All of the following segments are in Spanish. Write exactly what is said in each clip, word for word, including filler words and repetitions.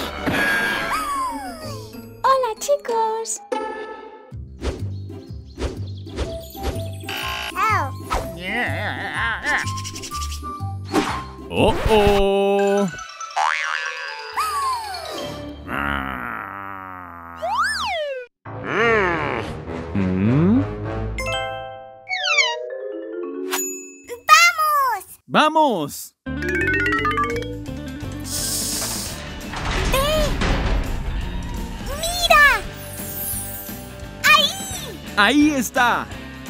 Hola, chicos. Oh, oh. ¿Mm? ¡Vamos! ¡Ve! ¡Mira! ¡Ahí! ¡Ahí está!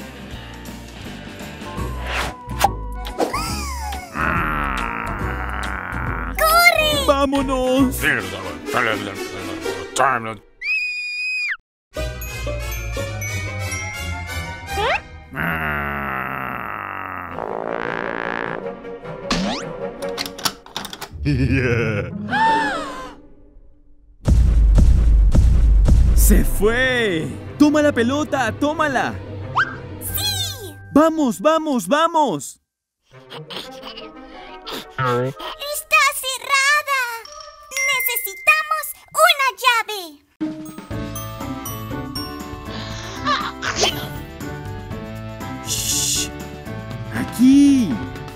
¡Corre! ¡Vámonos! ¡Se fue! ¡Toma la pelota! ¡Tómala! ¡Sí! ¡Vamos, vamos, vamos! ¡Está cerrada! ¡Necesitamos una llave! ¡Shh! ¡Aquí!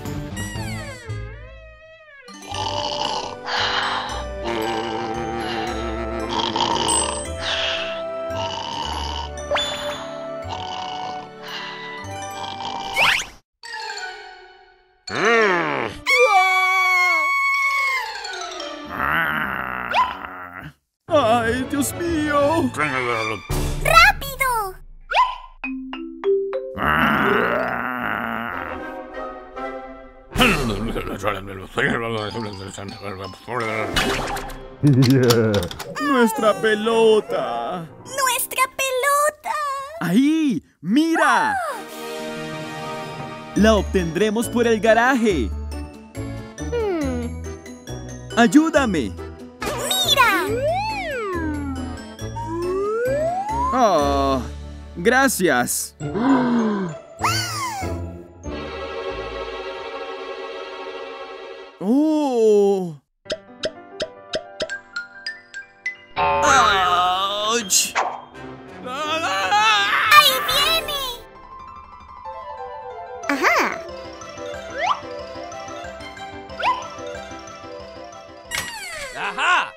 ¡Ay, Dios mío! ¡Rápido! ¡Nuestra pelota! ¡Nuestra pelota! ¡Ahí! ¡Mira! La obtendremos por el garaje. Hmm. ¡Ayúdame! ¡Mira! ¡Oh! ¡Gracias! ¡Oh! ¡Auch! ¡Ahí viene! ¡Ajá! ¡Ajá!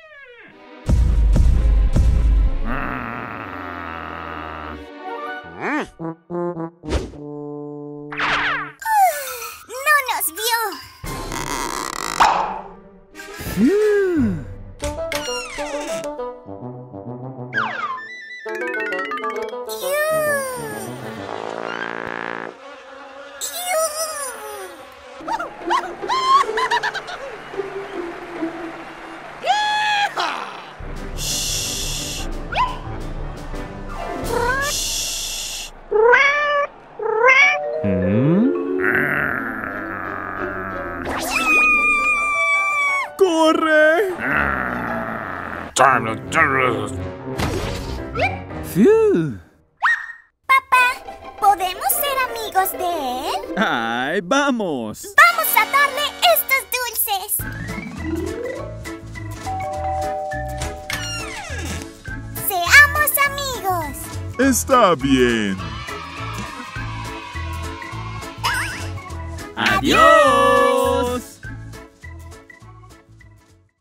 ¡No nos vio! Mm. Shh. Shh. ¿Mm? ¡Corre! ¡Fiu! Papá, ¿podemos ser amigos de él? ¡Ay, vamos! ¡Vamos a darle estos dulces! ¡Seamos amigos! Está bien. ¡Adiós!